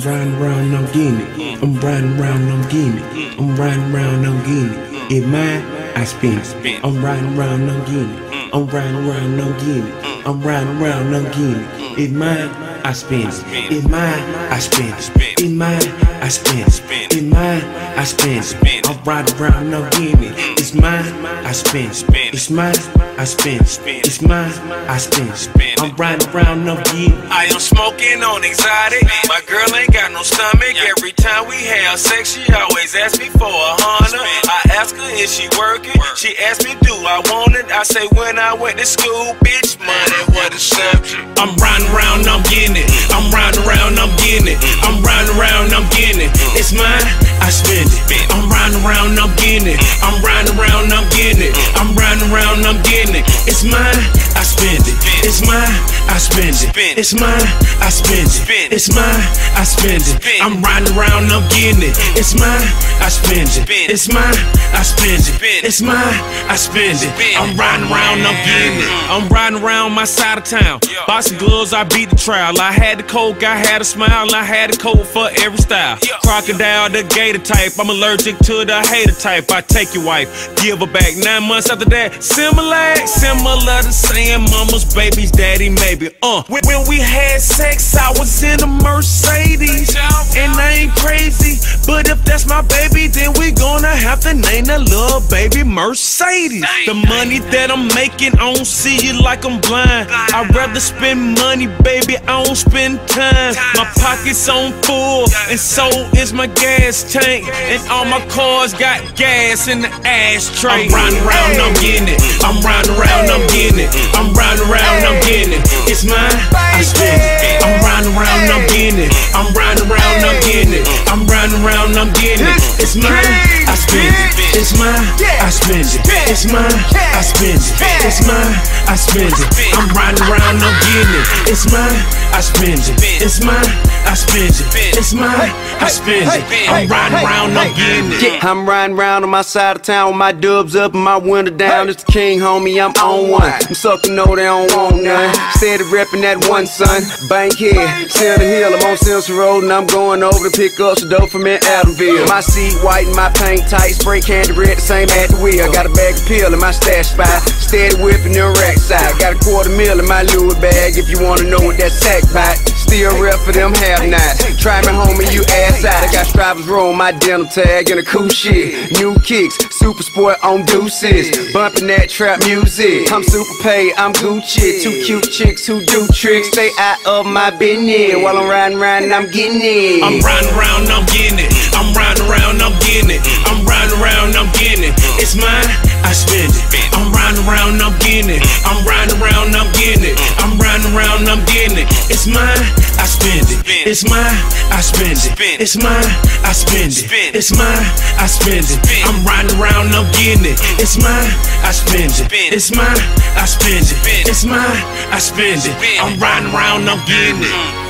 riding around, I'm getting it. I'm riding around, I'm getting it. I'm riding around, I'm getting it. It's mine, I spend it. I'm riding around, I'm getting it. I'm riding around, I'm getting it. I'm riding around, I'm getting it. It's mine, I spend it. It's mine, I spend it. It's mine, I spend it. It's mine, I spend it. I'm riding around, I'm getting it. It's mine, I spend it. It's mine, I spend it. It's mine, I spend it. I'm riding around, I'm getting it. I am smoking on exotic. My girl ain't got no stomach. Every time we have sex, she always asks me for $100. I ask her, is she working? She asks me, do I want it? I say, when I went to school, bitch, money was the subject. I'm riding around, I'm getting it. I'm riding around, I'm getting it. I'm riding around, I'm getting it. It's mine, I spend it. I'm riding around, I'm getting it. I'm riding around, I'm getting it. I'm riding around, I'm getting it. It's mine, I spend it. It's mine, I spend it. It's mine, I spend it. It's mine, I spend it. I'm riding around, I'm getting it. It's mine, I spend it. It's mine, I spend it. It's mine, I spend it. I'm riding around, I'm getting it. I'm riding around my side of town. Boxing gloves, I beat the trial. I had the coke, I had a smile, I had a coat for every style. Crocodile, the gator type. I'm allergic to the hater type. I take your wife, give her back. 9 months after that, similar to saying mama's baby's daddy, maybe. When we had sex, I was in a Mercedes, and I ain't crazy, but if that's my baby, then we gonna have to name that little baby Mercedes. The money that I'm making, I don't see it like I'm blind. I'd rather spend money, baby, I don't spend time. My pocket's on full, and so is my gas tank, and all my cars got gas in the ashtray. I'm riding around, I'm getting it. I'm riding around, I'm getting it. I'm riding around, I'm getting it. It's mine, I spend it. I'm riding around, I'm getting it. I'm riding around, I'm getting it. I'm riding around, I'm getting it. It's mine, I spend it. It's mine, I spend it. It's mine, I spend it. It's mine, I spend it. I'm riding around, I'm getting it. It's mine, I spend it. It's mine, I spend it. It's mine, I spend it. I'm riding around, I'm getting it. I'm riding around on my side of town with my dubs up and my window down. It's the king, homie, I'm on one. I'm sucking, no, they don't want none. Steady reppin' that one, son. Bankhead, Center Hill, I'm on Simpson Road, and I'm going over to pick up some dope from in Adamville. My seat white and my paint tight, spray candy red, the same at the wheel. Got a bag of pill in my stash spot, steady whipping the rack side. Got a $250,000 in my Louis bag, if you wanna know what that sack bite. Still rep for them have-nots. Try me, homie, you ass out. I got Strivers roll my dental tag and a cool shit. New kicks, super sport on deuces. Bumping that trap music. I'm super paid, I'm Gucci. Two cute chicks who do tricks. Stay out of my business. While I'm riding around and I'm getting it. I'm riding around, I'm getting it. I'm riding around, I'm getting it. I'm riding around, I'm getting it. It's mine, I spend it. I'm riding around, I'm getting it. I'm riding around, I'm getting it. I'm riding around, I'm getting it. It's mine, I spend it. It's mine, I spend it. It's mine, I spend it. It's mine, I spend it. I'm riding around, I'm getting it. It's mine, I spend it. It's mine, I spend it. It's mine, I spend it. I'm riding around, I'm getting it.